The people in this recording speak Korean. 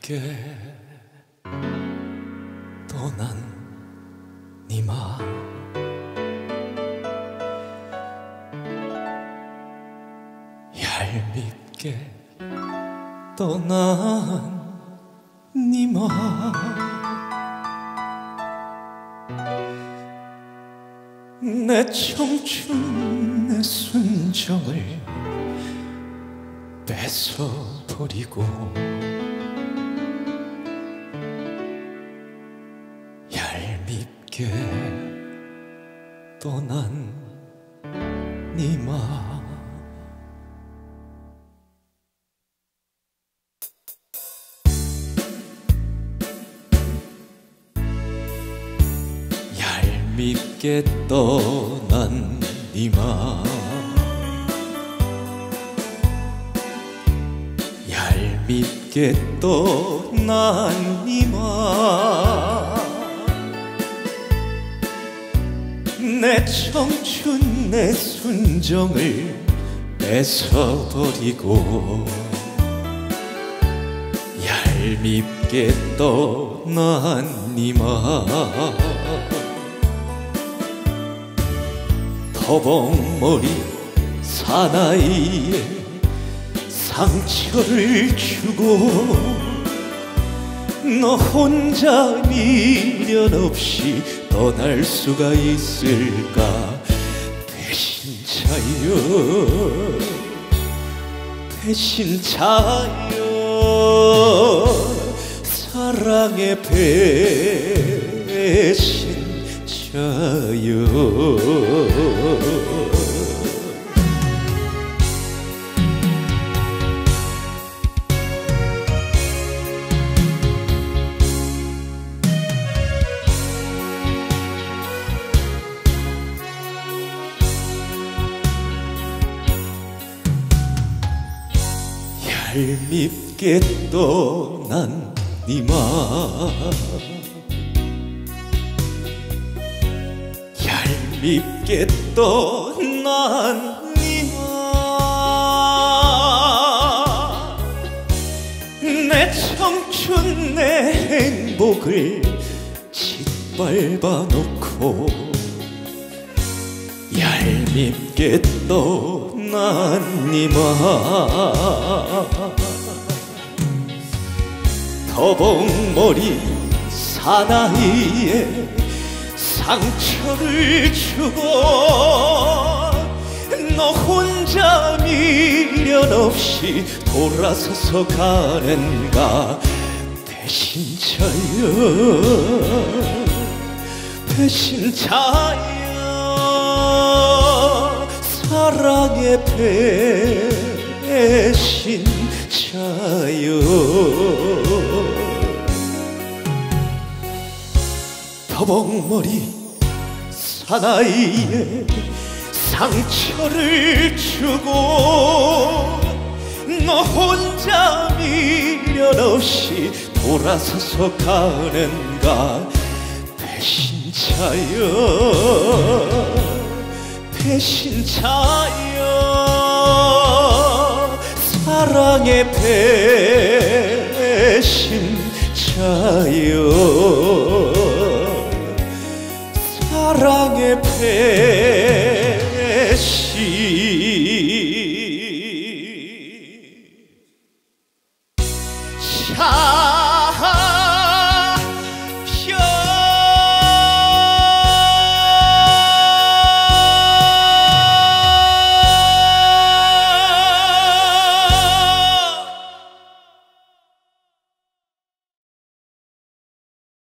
얇게 떠난 네 맘 얄밉게 떠난 네 맘 내 청춘 내 순정을 뺏어버리고 얄밉게 떠난 네 맘 얄밉게 떠난 네 맘 얄밉게 떠난 네 맘 내 청춘 내 순정을 뺏어버리고 얄밉게 떠난 네 맘 터벅머리 사나이에 상처를 주고 너 혼자 미련 없이 떠날 수가 있을까 배신자여 배신자여 사랑의 배신자여 얄밉게 떠난 네 맘 얄밉게 떠난 네 맘 내 청춘 내 행복을 짓밟아 놓고 얄밉게 떠난 네 맘 터벅머리 사나이에 상처를 주고 너 혼자 미련 없이 돌아서서 가는가 배신자여 배신자여 사랑의 배신자여 터벅머리 사나이에 상처를 주고 너 혼자 미련 없이 돌아서서 가는가 배신자여 배신자여 사랑의 배신자여 사랑의 배신자여